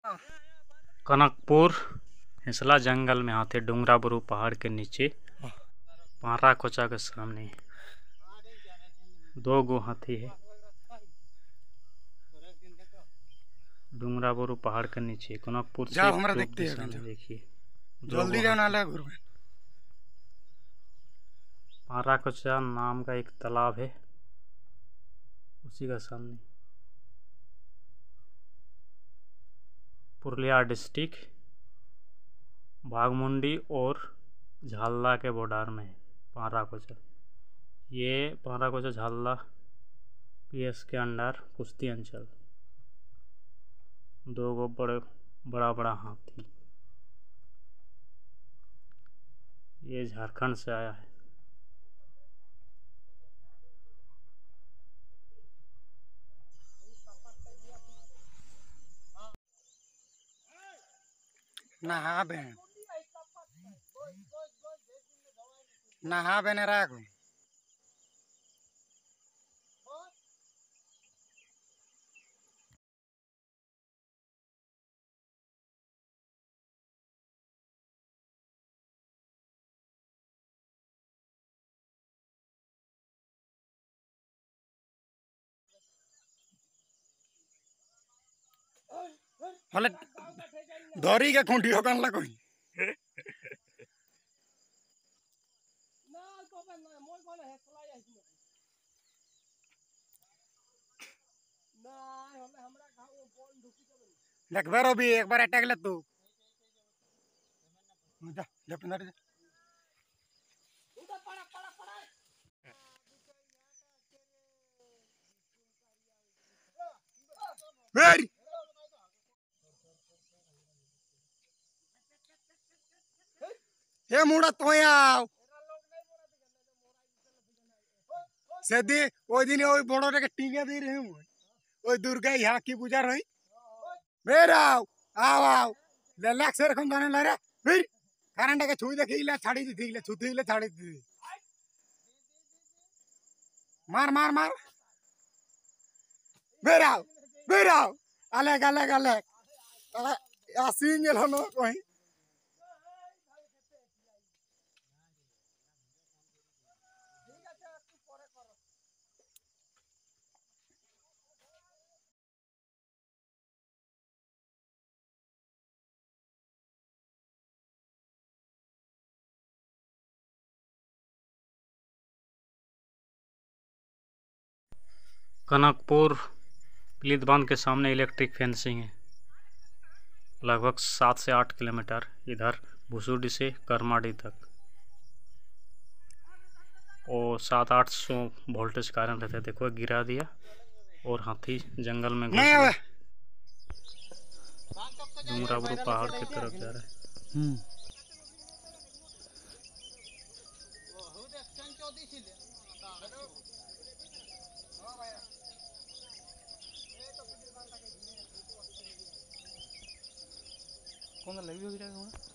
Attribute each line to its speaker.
Speaker 1: कनकपुर हिसला जंगल में हाथी डूंगराबुरु पहाड़ के नीचे पारा कोचा के सामने 2 गो हाथी है। डूंगराबुरु पहाड़ के नीचे कनकपुर से
Speaker 2: हमरा देखते हैं
Speaker 1: देखिए
Speaker 2: जल्दी जाना है गुरु।
Speaker 1: पारा कोचा नाम का एक तालाब है, उसी का सामने पुरुलिया डिस्ट्रिक्ट बाघमुंडी और झालदा के बॉर्डर में है पारा कोचा। ये पारा कोचा झालदा पीएस के अंडर कुश्ती अंचल। 2 गो बड़ा हाथी, ये झारखंड से आया है।
Speaker 2: नहा बेने राख हले धरी के खूंटी होकन ला कोई देख बेरो भी एक बार अटैक ले तू जा जा पिंदर जा मेरी हे मुड़ा तो आओ सेदी ओई दिन ओई बड़ो रे के टींगे दे रहे हूं ओई दुर्गा यहां की पूजा रही मेरा आओ आओ ले लाख से रखन जाने ला रे फिर करंट के छुई देखिले छाड़ी दी छुतीले छाड़ी दी मार मार मार मेरा अलग अलग अलग आसीन गेल हनो कोई
Speaker 1: कनकपुर पीलित बांध के सामने इलेक्ट्रिक फेंसिंग है, लगभग 7 से 8 किलोमीटर इधर भुसुडी से करमाडी तक। और 700-800 वोल्टेज का आयरन रहता है। देखो गिरा दिया और हाथी जंगल में घुस गया। डूंगराबुरु पहाड़ की तरफ जा रहा है। कौन लगी होगी